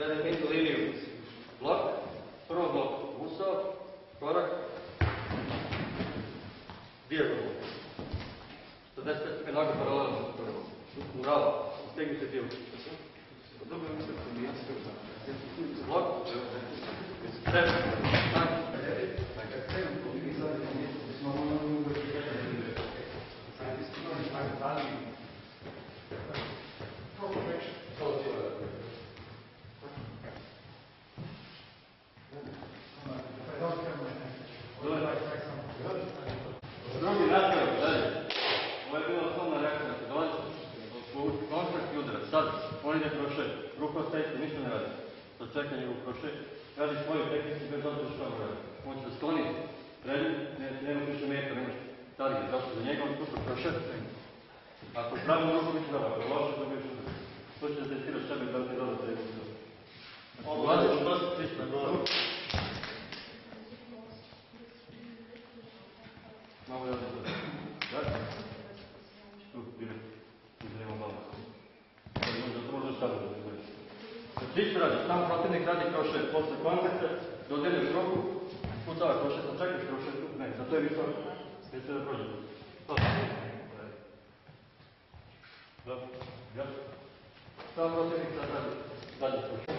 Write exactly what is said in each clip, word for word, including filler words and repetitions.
Gledaj pintu liniju. Blok, prvo blok, usao, korak, dijagonalno. sto deset stepeni noga paralelno. Bravo, stegnite dio. Blok, step, tak. Drugi nastavak, dalje. Ovo je bila osnovna reakcija, da se dolazi u kontakt i udarac. Sad, on ide kroše, ruka ostaje isto, ništa ne radi. Sad čeka njegov kroše, radi svoju tehniku bez obzira što on radi. On će da skloni prednju, nema više metra, nemaš target, zašto za njega on pušta kroše. Ako je pravilno ruku biće dobro, ako je loše, to biće udarac. To će da testiraš sebe da li ti je dobro da je udarac. Ulazi u to, stići na glavu. Malo je ovdje udarac. Da? Tu, direkt. Izremo balans. Zato možda staviti da se gledaš. Čisto radi, sam protivnik radi kroše posle kontakta, dodirneš ruku, putava kroše, sad čekaš kroše, ne, zato je visoko, neće da prođe. To se dobro, jasno. Sam protivnik sad radi, dalje kroše.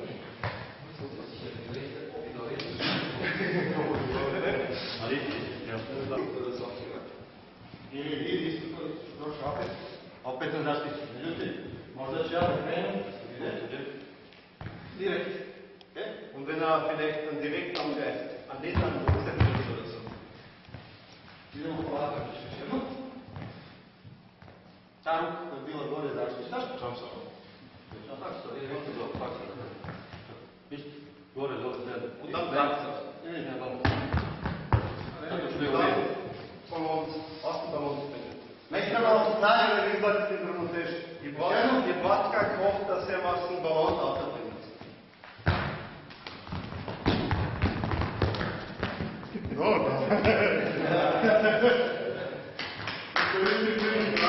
Ali ti, jasno. Ili vidi isto to, došao opet, opet sam zaštićen. Međutim, možda će ja da krenem, ili neće, direkt. Direkt. Und wenn er vielleicht dann direkt am Geist, an den dann umsetzen ist oder so. Idemo polako, ćeš jedno. Ta ruka koja je bila gore zaštićena. Čam sam. Čam tako što, ili možda dobro, tako što. Isto, gore, dole, sredno. Udam braca. Ili ne, dole. Tako što je u redu. Međunarodno stanje da izbacite ravnotežu. Jebatka kofta se vas u balon alternativnosti. Dobro.